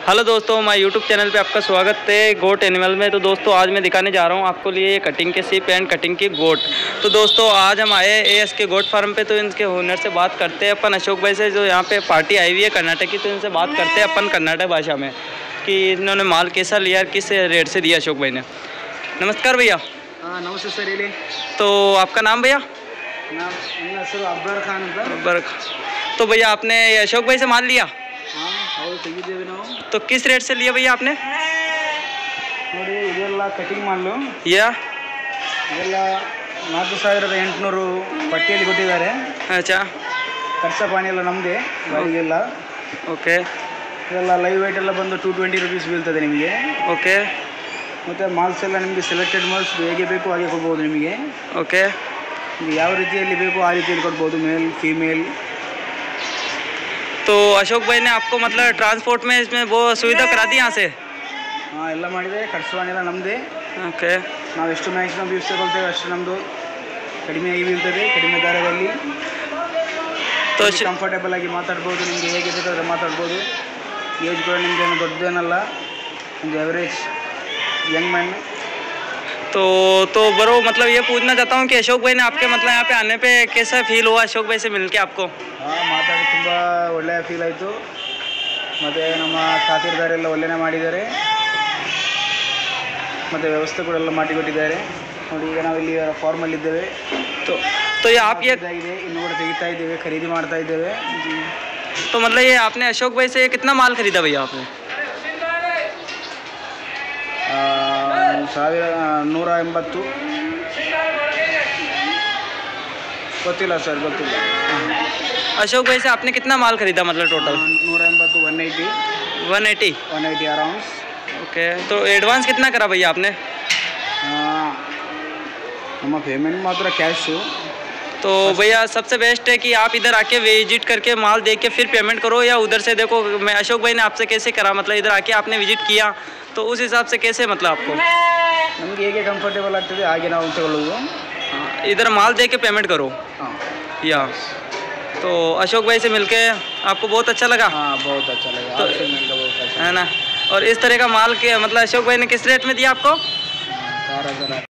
Hello दोस्तों, मैं YouTube channel पे आपका स्वागत है गोट एनिमल में। तो दोस्तों आज मैं दिखाने जा रहा हूँ आपको लिए कटिंग के सीप एंड कटिंग की गोट। तो दोस्तों आज हम आए एएस के गोट फार्म पे, तो इनके ओनर से बात करते हैं अपन, अशोक भाई से, जो यहाँ पे पार्टी आई हुई है कर्नाटक की। तो इनसे बात करते हैं अपन कर्नाटक भाषा में कि इन्होंने माल कैसा लिया, किस रेट से दिया अशोक भाई ने। नमस्कार भैया। हाँ नमस्ते सर, ಹೇಳಿ। तो आपका नाम भैया? नाम मेरा सर अब्बर खान ಅಂತ। अब्बर। तो भैया आपने अशोक भाई से माल लिया? हाँ ಹೌದು, ತೆಗಿದ್ದೇವೆ ನಾವು। तो किस रेट से लिया भैया आपने? ನೋಡಿ ಇದೆಲ್ಲ ಕಟಿಂಗ್ ಮಾಲು, या ಇದೆಲ್ಲ 4800 ಪಟ್ಟಿಯಲ್ಲಿ ಕೊಟ್ಟಿದ್ದಾರೆ। अच्छा, ಖರ್ಚ ಪಾಣಿ ಎಲ್ಲ ನಮ್ಮದೇ, ಬಾಡಿಗೆಲ್ಲ। ओके ಇದೆಲ್ಲ ಲೈವ್ ವೇಟ್ ಎಲ್ಲ ಬಂದು 220 ರೂಪೀಸ್ ಬೀಳ್ತದೆ ನಿಮಗೆ। ओके ಮತ್ತು ಮಾಲ್ಸ್ ಎಲ್ಲ ನಿಮಗೆ ಸೆಲೆಕ್ಟೆಡ್ ಮಾಲ್ಸ್ ಹೇಗೆ ಬೇಕು ಹಾಗೆ ಕೊಡ್ಬೋದು ನಿಮಗೆ। ओके ನಿಮಗೆ ಯಾವ ರೀತಿಯಲ್ಲಿ ಬೇಕು ಆ ರೀತಿಯಲ್ಲಿ ಕೊಡ್ಬೋದು, ಮೇಲ್ ಫೀಮೇಲ್। तो अशोक भाई ने आपको मतलब ट्रांसपोर्ट में इसमें वो सुविधा करा दी यहाँ से? ಹಾಂ ಎಲ್ಲ ಮಾಡಿದೆ, ಖರ್ಚು ಪಾಣಿ ಎಲ್ಲ ನಮ್ಮದೇ। ओके, ನಾವು ಎಷ್ಟು ಮ್ಯಾಕ್ಸಿಮಮ್ ಯೂಸ್ ತಗೊಳ್ತೇವೆ ಅಷ್ಟು ನಮ್ಮದು ಕಡಿಮೆಯಾಗಿ ಬೀಳ್ತದೆ, ಕಡಿಮೆ ದರದಲ್ಲಿ। तो ಕಂಫರ್ಟೇಬಲ್ ಆಗಿ ಮಾತಾಡ್ಬೋದು, ನಿಮಗೆ ಹೇಗೆ ಬೇಕಾದರೆ ಮಾತಾಡ್ಬೋದು। ಏಜ್ ಕೂಡ ನಿಮಗೆ ಏನು ದೊಡ್ಡದೇನಲ್ಲ, ಒಂದು ಎವರೇಜ್ यंग मैन। तो बरो मतलब ये पूछना चाहता हूँ कि अशोक भाई ने आपके मतलब यहाँ पे आने पे कैसा फील हुआ अशोक भाई से मिलके आपको? ಹಾಂ ಮಾತಾಡಿ ತುಂಬ ಒಳ್ಳೆಯ ಫೀಲ್ ಆಯಿತು। ಮತ್ತು ನಮ್ಮ ಖಾತಿರ್ದಾರೆಲ್ಲ ಒಳ್ಳೆಯೇ ಮಾಡಿದ್ದಾರೆ, ಮತ್ತು ವ್ಯವಸ್ಥೆ ಕೂಡ ಎಲ್ಲ ಮಾಡಿಕೊಟ್ಟಿದ್ದಾರೆ। ನೋಡಿ ಈಗ ನಾವು ಇಲ್ಲಿ ಫಾರ್ಮಲ್ಲಿದ್ದೇವೆ। तो ये आप ये ಇದೆ, ಇನ್ನೂ ಕೂಡ ತೆಗಿತಾ ಇದ್ದೇವೆ, ಖರೀದಿ ಮಾಡ್ತಾ ಇದ್ದೇವೆ। तो मतलब ये आपने अशोक भाई से कितना माल खरीदा भैया आपने? 1180 ಗೊತ್ತಿಲ್ಲ ಸರ್, ಗೊತ್ತಿಲ್ಲ। अशोक भाई से आपने कितना माल खरीदा मतलब टोटल? 180 180 अराउंड। ओके, तो एडवांस कितना करा भैया आपने? ನಮ್ಮ ಪೇಮೆಂಟ್ ಮಾತ್ರ ಕ್ಯಾಶು। तो भैया सबसे बेस्ट है कि आप इधर आके विजिट करके माल देख के फिर पेमेंट करो, या उधर से देखो। मैं अशोक भाई ने आपसे कैसे करा, मतलब इधर आके आपने विजिट किया तो उस हिसाब से कैसे मतलब आपको ನಮಗೆ ಹೇಗೆ ಕಂಫर्टेबल ಆಗ್ತದೆ ಹಾಗೆ ನಾವು ತಗೊಳ್ಳೋದು। इधर माल दे के पेमेंट करो। हाँ या तो अशोक भाई से मिलके आपको बहुत अच्छा लगा? हाँ बहुत अच्छा लगा, तो आपसे मिलकर बहुत अच्छा है ना। और इस तरह का माल के मतलब अशोक भाई ने किस रेट में दिया आपको? 4000।